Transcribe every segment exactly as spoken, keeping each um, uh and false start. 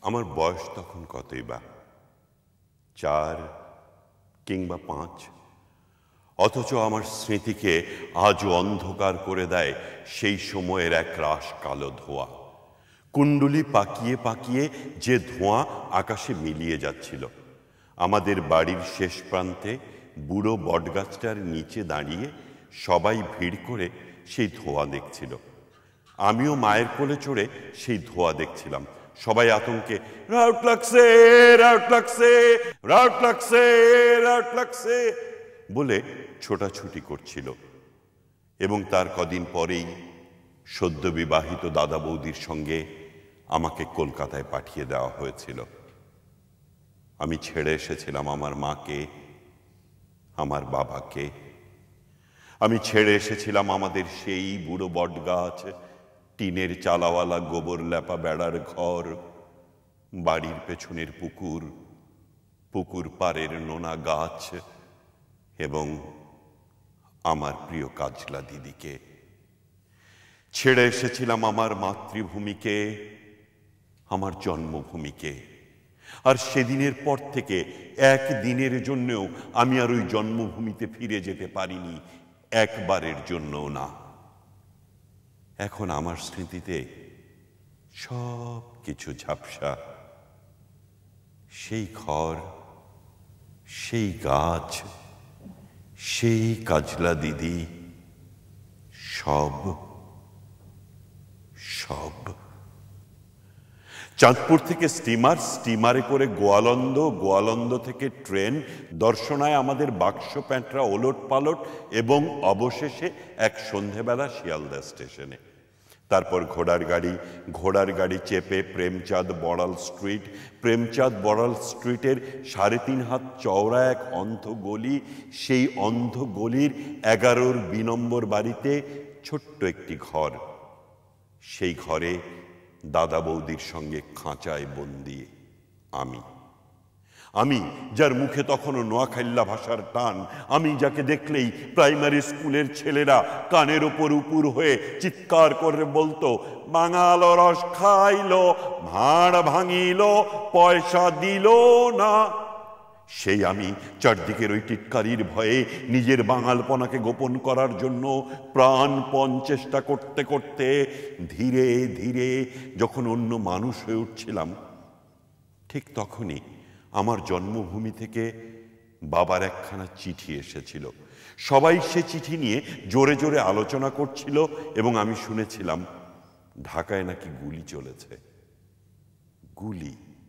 আমার বয়স তখন কতই বা, চার কিংবা পাঁচ, অথচ আমার স্মৃতিকে আজও অন্ধকার করে দেয় সেই সময়ের এক রাশ কালো ধোঁয়া। কুণ্ডুলি পাকিয়ে পাকিয়ে যে ধোঁয়া আকাশে মিলিয়ে যাচ্ছিল। আমাদের বাড়ির শেষ প্রান্তে বুড়ো বটগাছটার নিচে দাঁড়িয়ে সবাই ভিড় করে সেই ধোঁয়া দেখছিল। আমিও মায়ের কোলে চড়ে সেই ধোঁয়া দেখছিলাম। সবাই আতঙ্কে রাউট লাগছে, রাউট লাগছে, রাউট লাগছে, রাউট লাগছে বলে ছোটাছুটি করছিল। এবং তার কদিন পরেই সদ্য বিবাহিত দাদা বৌদির সঙ্গে আমাকে কলকাতায় পাঠিয়ে দেওয়া হয়েছিল। আমি ছেড়ে এসেছিলাম আমার মাকে, আমার বাবাকে। আমি ছেড়ে এসেছিলাম আমাদের সেই বুড়ো বটগাছ, টিনের চালাওয়ালা গোবর লেপা বেড়ার ঘর, বাড়ির পেছনের পুকুর, পুকুর পাড়ের নোনা গাছ এবং আমার প্রিয় কাজলা দিদিকে। ছেড়ে এসেছিলাম আমার মাতৃভূমিকে, আমার জন্মভূমিকে। আর সেদিনের পর থেকে এক দিনের জন্যও আমি আর ওই জন্মভূমিতে ফিরে যেতে পারিনি, একবারের জন্যও না। এখন আমার স্মৃতিতে সব কিছু ঝাপসা। সেই ঘর, সেই গাছ, সেই কাজলা দিদি, সব সব চাঁদপুর থেকে স্টিমার, স্টিমারে করে গোয়ালন্দ, গোয়ালন্দ থেকে ট্রেন, দর্শনায় আমাদের বাক্স প্যান্টরা ওলট পালট এবং অবশেষে এক সন্ধেবেলা শিয়ালদা স্টেশনে। তারপর ঘোড়ার গাড়ি, ঘোড়ার গাড়ি চেপে প্রেমচাঁদ বড়াল স্ট্রিট, প্রেমচাঁদ বড়াল স্ট্রিটের সাড়ে তিন হাত চওড়া এক অন্ধ গলি, সেই অন্ধ গলির এগারোর বি নম্বর বাড়িতে ছোট্ট একটি ঘর। সেই ঘরে দাদা বৌদির সঙ্গে খাঁচায় বন্দি আমি। আমি যার মুখে তখনও নোয়াখাইল্লা ভাষার টান, আমি যাকে দেখলেই প্রাইমারি স্কুলের ছেলেরা কানের ওপর উপুর হয়ে চিৎকার করে বলতো, বাঙাল রস খাইল, ভাঁড় ভাঙিল, পয়সা দিল না। সেই আমি চারদিকের ওই টিটকারির ভয়ে নিজের বাঙালপনাকে গোপন করার জন্য প্রাণপণ চেষ্টা করতে করতে ধীরে ধীরে যখন অন্য মানুষ হয়ে উঠছিলাম, ঠিক তখনই আমার জন্মভূমি থেকে বাবার একখানা চিঠি এসেছিল। সবাই সে চিঠি নিয়ে জোরে জোরে আলোচনা করছিল এবং আমি শুনেছিলাম ঢাকায় নাকি গুলি চলেছে। গুলি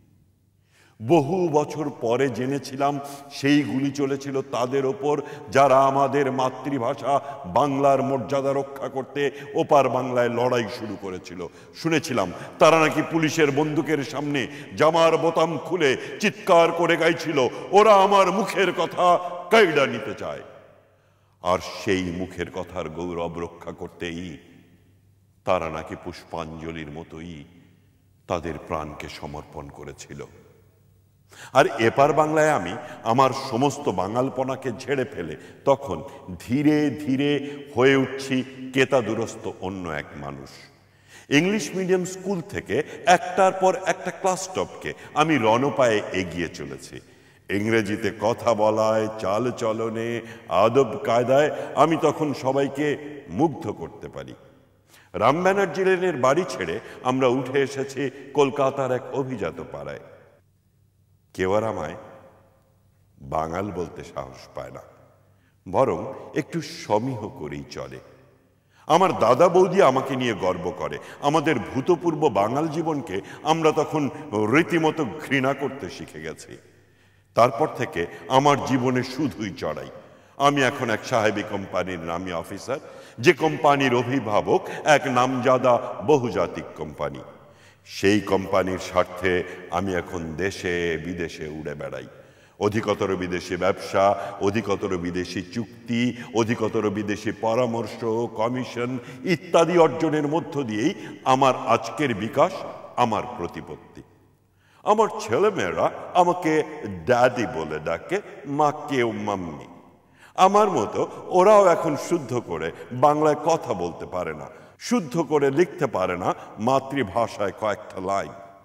বহু বছর পরে জেনেছিলাম সেই গুলি চলেছিল তাদের ওপর যারা আমাদের মাতৃভাষা বাংলার মর্যাদা রক্ষা করতে ওপার বাংলায় লড়াই শুরু করেছিল। শুনেছিলাম তারা নাকি পুলিশের বন্দুকের সামনে জামার বোতাম খুলে চিৎকার করে গাইছিল, ওরা আমার মুখের কথা কাইড়া নিতে চায়। আর সেই মুখের কথার গৌরব রক্ষা করতেই তারা নাকি পুষ্পাঞ্জলির মতোই তাদের প্রাণকে সমর্পণ করেছিল। আর এপার বাংলায় আমি আমার সমস্ত বাঙালপনাকে ঝেড়ে ফেলে তখন ধীরে ধীরে হয়ে উঠছি কেতাদুরস্ত অন্য এক মানুষ। ইংলিশ মিডিয়াম স্কুল থেকে একটার পর একটা ক্লাস টপকে আমি রণপায়ে এগিয়ে চলেছি। ইংরেজিতে কথা বলায়, চাল চলনে, আদব কায়দায় আমি তখন সবাইকে মুগ্ধ করতে পারি। রাম ব্যানার্জি লেনের বাড়ি ছেড়ে আমরা উঠে এসেছি কলকাতার এক অভিজাত পাড়ায়। কেউ আর আমায় বাঙাল বলতে সাহস পায় না, বরং একটু সমীহ করেই চলে। আমার দাদা বৌদি আমাকে নিয়ে গর্ব করে। আমাদের ভূতপূর্ব বাঙাল জীবনকে আমরা তখন রীতিমতো ঘৃণা করতে শিখে গেছি। তারপর থেকে আমার জীবনে শুধুই চড়াই। আমি এখন এক সাহেবী কোম্পানির নামী অফিসার, যে কোম্পানির অভিভাবক এক নামজাদা বহুজাতিক কোম্পানি। সেই কোম্পানির স্বার্থে আমি এখন দেশে বিদেশে উড়ে বেড়াই। অধিকতর বিদেশি ব্যবসা, অধিকতর বিদেশি চুক্তি, অধিকতর বিদেশি পরামর্শ, কমিশন ইত্যাদি অর্জনের মধ্য দিয়েই আমার আজকের বিকাশ, আমার প্রতিপত্তি। আমার ছেলেমেয়েরা আমাকে ড্যাডি বলে ডাকে, মাকেও মাম্মি। আমার মতো ওরাও এখন শুদ্ধ করে বাংলায় কথা বলতে পারে না, শুদ্ধ করে লিখতে পারে না মাতৃভাষায় কয়েকটা লাইন।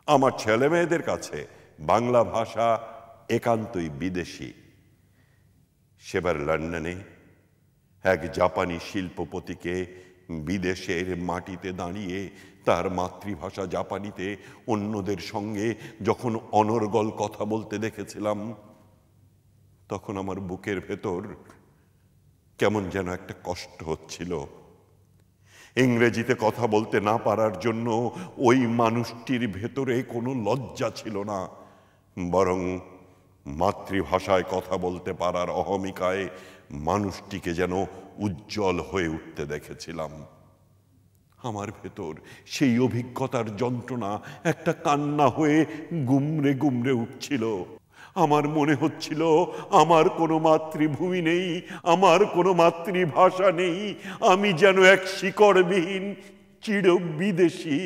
আমার ছেলে মেয়েদের কাছে বাংলা ভাষা একান্তই বিদেশি। সেবার লন্ডনে এক জাপানি শিল্পপতিকে বিদেশের মাটিতে দাঁড়িয়ে তার মাতৃভাষা জাপানিতে অন্যদের সঙ্গে যখন অনর্গল কথা বলতে দেখেছিলাম, তখন আমার বুকের ভেতর কেমন যেন একটা কষ্ট হচ্ছিল। ইংরেজিতে কথা বলতে না পারার জন্য ওই মানুষটির ভেতরে কোনো লজ্জা ছিল না, বরং মাতৃভাষায় কথা বলতে পারার অহমিকায় মানুষটিকে যেন উজ্জ্বল হয়ে উঠতে দেখেছিলাম। আমার ভেতর সেই অভিজ্ঞতার যন্ত্রণা একটা কান্না হয়ে গুমরে গুমরে উঠছিল। আমার মনে হচ্ছিল আমার কোনো মাতৃভূমি নেই, আমার কোনো মাতৃভাষা নেই, আমি যেন এক শিকড়বিহীন চির বিদেশি।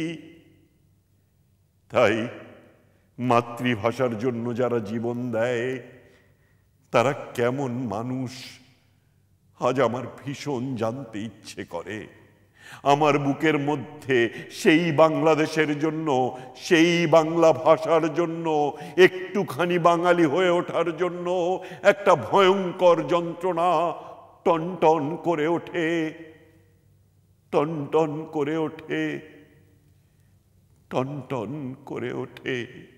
তাই মাতৃভাষার জন্য যারা জীবন দেয় তারা কেমন মানুষ আজ আমার ভীষণ জানতে ইচ্ছে করে। আমার বুকের মধ্যে সেই বাংলাদেশের জন্য, সেই বাংলা ভাষার জন্য, একটুখানি বাঙালি হয়ে ওঠার জন্য একটা ভয়ঙ্কর যন্ত্রণা টনটন করে ওঠে, টনটন করে ওঠে, টনটন করে ওঠে।